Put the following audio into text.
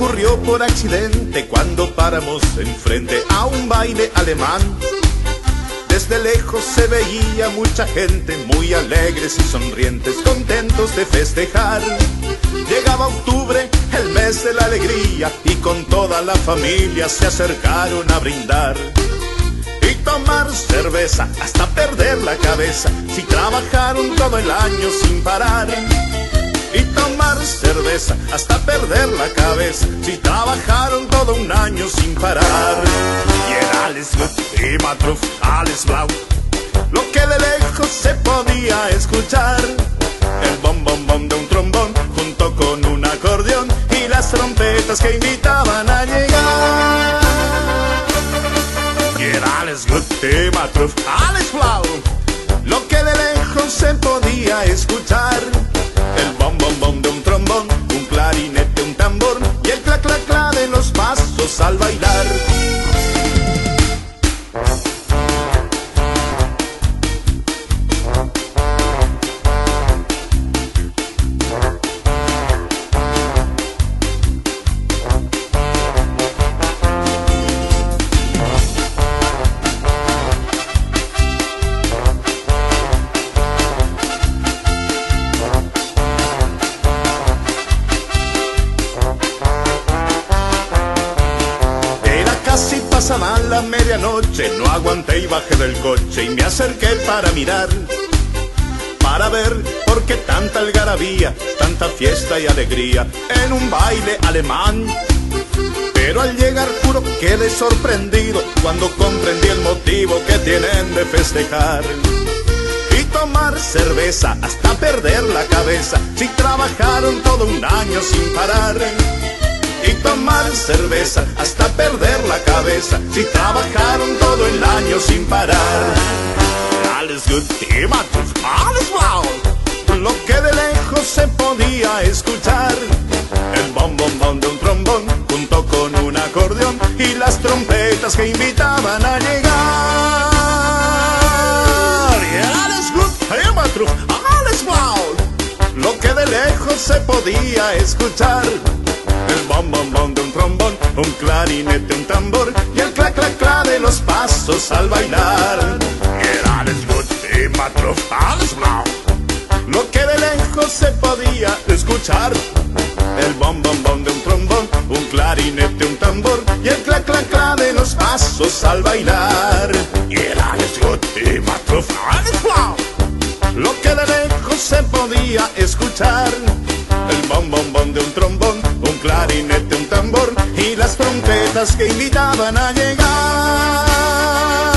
ocurrió por accidente cuando paramos enfrente a un baile alemán. Desde lejos se veía mucha gente, muy alegres y sonrientes, contentos de festejar. Llegaba octubre, el mes de la alegría, y con toda la familia se acercaron a brindar y tomar cerveza hasta perder la cabeza, si trabajaron todo el año sin parar. Y tomar cerveza hasta perder la cabeza, si trabajaron todo un año sin parar. Y era alles gut, immer drauf, alles blau, lo que de lejos se podía escuchar. El bom bom bom de un trombón junto con un acordeón y las trompetas que invitaban a llegar. Y era alles gut, immer drauf, alles blau, lo que de lejos se podía escuchar. El bom bom bom de un trombón, un clarinete, un tambor y el cla cla cla de los pasos al bailar. Casi pasaba la medianoche, no aguanté y bajé del coche y me acerqué para mirar, para ver por qué tanta algarabía, tanta fiesta y alegría en un baile alemán. Pero al llegar juro quedé sorprendido cuando comprendí el motivo que tienen de festejar y tomar cerveza hasta perder la cabeza, si trabajaron todo un año sin parar. Y tomar cerveza hasta perder la cabeza, si trabajaron todo el año sin parar. Alles gut, immer drauf, alles blau, lo que de lejos se podía escuchar. El bom bom bom de un trombón junto con un acordeón y las trompetas que invitaban a llegar. Y alles gut, immer drauf, alles blau, lo que de lejos se podía escuchar. El bom bom bom de un trombón, un clarinete, un tambor y el cla cla cla de los pasos al bailar. Y era alles gut, immer drauf, alles blau, lo que de lejos se podía escuchar. El bom bom bom de un trombón, un clarinete, un tambor y el cla cla cla de los pasos al bailar. Y era alles gut, immer drauf, alles blau, lo que de lejos se podía escuchar. El bom bom bom de un trombón, un clarinete, un tambor y las trompetas que invitaban a llegar.